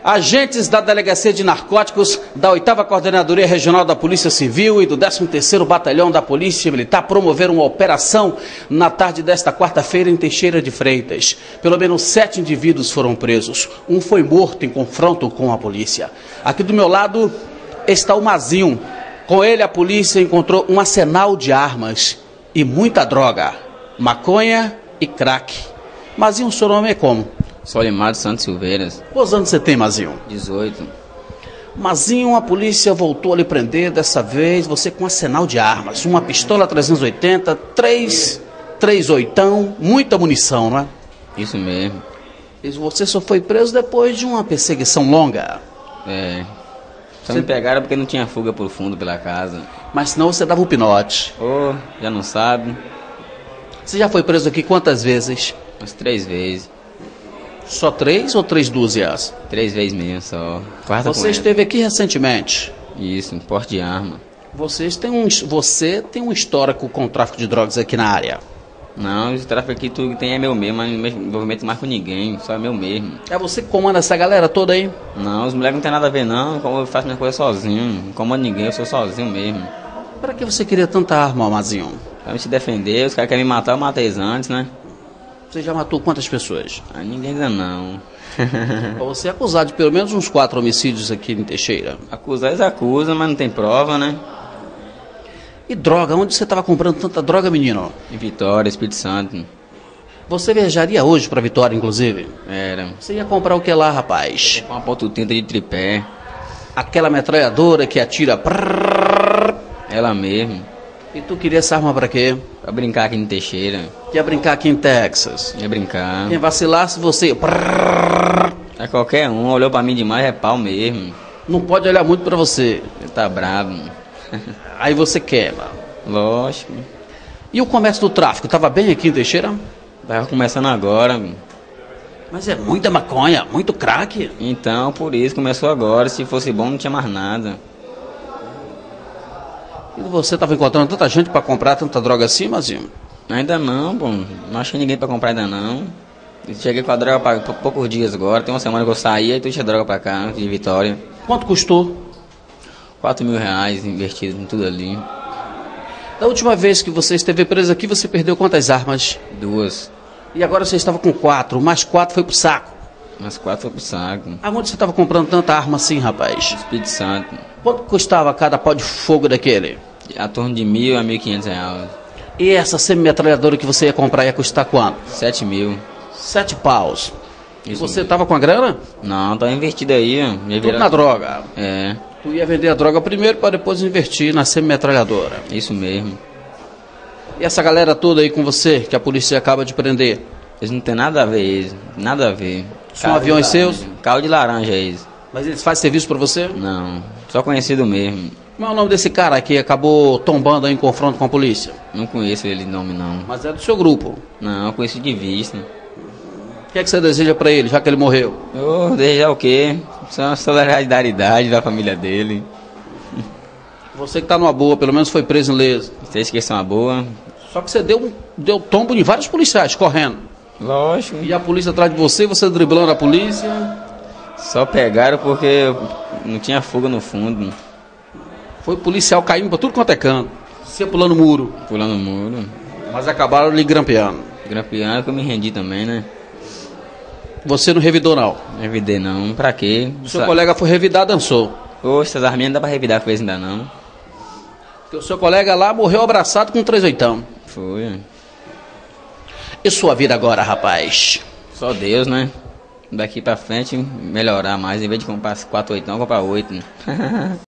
Agentes da Delegacia de Narcóticos, da 8ª Coordenadoria Regional da Polícia Civil e do 13º Batalhão da Polícia Militar promoveram uma operação na tarde desta quarta-feira em Teixeira de Freitas. Pelo menos 7 indivíduos foram presos. Um foi morto em confronto com a polícia. Aqui do meu lado está o Mazinho. Com ele a polícia encontrou um arsenal de armas e muita droga, maconha e crack. Mazinho, o seu nome é como? Solimar Santos Silveiras. Quantos anos você tem, Mazinho? 18. Mazinho, a polícia voltou a lhe prender, dessa vez você com um arsenal de armas. Uma pistola 380, 3/8, muita munição, não é? Isso mesmo. E você só foi preso depois de uma perseguição longa. É. Só me pegaram porque não tinha fuga por fundo pela casa. Mas senão você dava um pinote. Ô, já não sabe. Você já foi preso aqui quantas vezes? Umas 3 vezes. Só 3 ou 3 dúzias? 3 vezes mesmo só. Quarta Você esteve aqui recentemente. Isso, porte de arma. Você tem um histórico com tráfico de drogas aqui na área. Não, esse tráfico aqui tudo que tem é meu mesmo, mas não me envolvimento mais com ninguém, só é meu mesmo. É você que comanda essa galera toda aí? Não, os moleques não tem nada a ver não, como eu faço minha coisa sozinho, não comando ninguém, eu sou sozinho mesmo. Para que você queria tanta arma, Mazinho? Pra me se defender, os caras querem me matar, eu matei eles antes, né? Você já matou quantas pessoas? Ah, ninguém ainda não. Você é acusado de pelo menos uns 4 homicídios aqui em Teixeira. Acusar eles acusam, mas não tem prova, né? E droga? Onde você estava comprando tanta droga, menino? Em Vitória, Espírito Santo. Você viajaria hoje para Vitória, inclusive? Era. Você ia comprar o que lá, rapaz? Uma .30 de tripé. Aquela metralhadora que atira... Ela mesmo. E tu queria essa arma para quê? Pra brincar aqui em Teixeira. Ia brincar aqui em Texas. Ia brincar. Quem vacilasse, você... É qualquer um, olhou pra mim demais, é pau mesmo. Não pode olhar muito para você. Ele tá bravo. Aí você quebra. Lógico. E o comércio do tráfico, estava bem aqui em Teixeira? Tava começando agora. Mas é muita maconha, muito crack. Então, por isso, começou agora. Se fosse bom, não tinha mais nada. E você estava encontrando tanta gente para comprar tanta droga assim, Mazinho? Ainda não, pô. Não achei ninguém pra comprar ainda não. Cheguei com a droga por poucos dias agora. Tem uma semana que eu saí e trouxe a droga pra cá, de Vitória. Quanto custou? R$4.000 investido em tudo ali. Da última vez que você esteve preso aqui, você perdeu quantas armas? 2. E agora você estava com 4, mais 4 foi pro saco. Umas 4 foi pro saco. Aonde você estava comprando tanta arma assim, rapaz? Espírito Santo. Quanto custava cada pau de fogo daquele? A torno de R$1.000 a R$1.500. E essa semi-metralhadora que você ia comprar ia custar quanto? 7.000. 7 paus. E Isso você mesmo. estava com a grana? Não, tá investido aí, ó. Tudo na droga. É, Tu ia vender a droga primeiro para depois investir na semi-metralhadora. isso mesmo. E essa galera toda aí com você, que a polícia acaba de prender? Eles não tem nada a ver, eles. Nada a ver. São aviões seus? Carro de laranja, eles. Mas eles fazem serviço para você? Não, só conhecido mesmo. Como é o nome desse cara que acabou tombando aí em confronto com a polícia? Não conheço ele de nome, não. Mas é do seu grupo. Não, eu conheci de vista. O que é que você deseja para ele, já que ele morreu? Eu desejar o quê? Só a solidariedade da família dele. Você que tá numa boa, pelo menos foi preso ileso. Vocês que são uma boa. Só que você deu tombo em vários policiais correndo. Lógico. E a polícia atrás de você, você driblando a polícia. Só pegaram porque não tinha fuga no fundo. Foi policial caindo pra tudo quanto é canto. Você pulando muro. Pulando o muro. Mas acabaram lhe grampeando. Grampeando que eu me rendi também, né? Você não revidou, não. Não revidei não. Pra quê? Seu colega foi revidar, dançou. Oxe, essas arminhas não dá pra revidar com eles ainda não. Porque o seu colega lá morreu abraçado com 3/8. Foi. E sua vida agora, rapaz? Só Deus, né? Daqui pra frente melhorar mais. Em vez de comprar 4/8, comprar 8. Né?